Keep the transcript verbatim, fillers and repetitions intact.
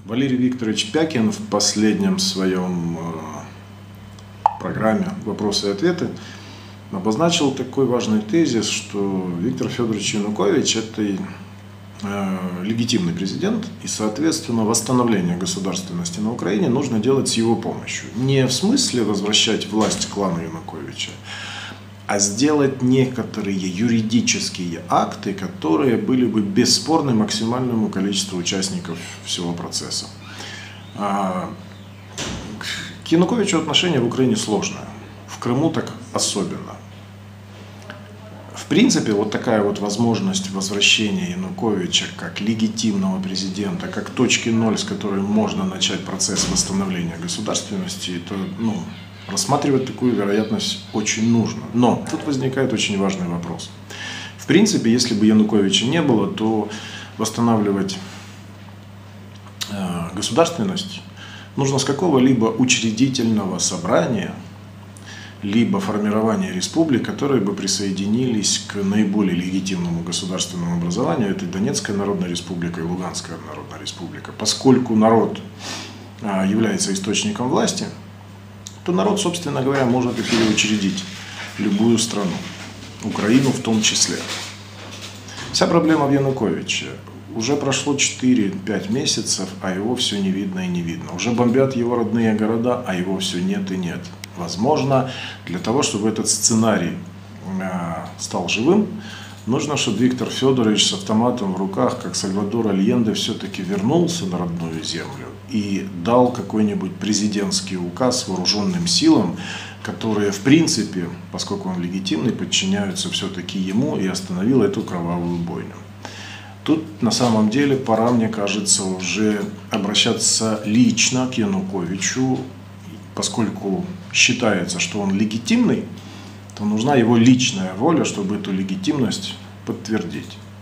Валерий Викторович Пякин в последнем своем программе «Вопросы и ответы» обозначил такой важный тезис, что Виктор Федорович Янукович – это легитимный президент, и, соответственно, восстановление государственности на Украине нужно делать с его помощью. Не в смысле возвращать власть клану Януковича, а сделать некоторые юридические акты, которые были бы бесспорны максимальному количеству участников всего процесса. К Януковичу отношение в Украине сложное, в Крыму так особенно. В принципе, вот такая вот возможность возвращения Януковича как легитимного президента, как точки ноль, с которой можно начать процесс восстановления государственности, это, ну, рассматривать такую вероятность очень нужно. Но тут возникает очень важный вопрос. В принципе, если бы Януковича не было, то восстанавливать э, государственность нужно с какого-либо учредительного собрания, либо формирования республик, которые бы присоединились к наиболее легитимному государственному образованию, это Донецкая Народная Республика и Луганская Народная Республика. Поскольку народ э, является источником власти, то народ, собственно говоря, может и переучредить любую страну, Украину в том числе. Вся проблема в Януковиче. Уже прошло четыре-пять месяцев, а его все не видно и не видно. Уже бомбят его родные города, а его все нет и нет. Возможно, для того, чтобы этот сценарий э, стал живым, нужно, чтобы Виктор Федорович с автоматом в руках, как Сальвадор Альенде, все-таки вернулся на родную землю и дал какой-нибудь президентский указ вооруженным силам, которые, в принципе, поскольку он легитимный, подчиняются все-таки ему, и остановил эту кровавую бойню. Тут, на самом деле, пора, мне кажется, уже обращаться лично к Януковичу, поскольку считается, что он легитимный, то нужна его личная воля, чтобы эту легитимность подтвердить.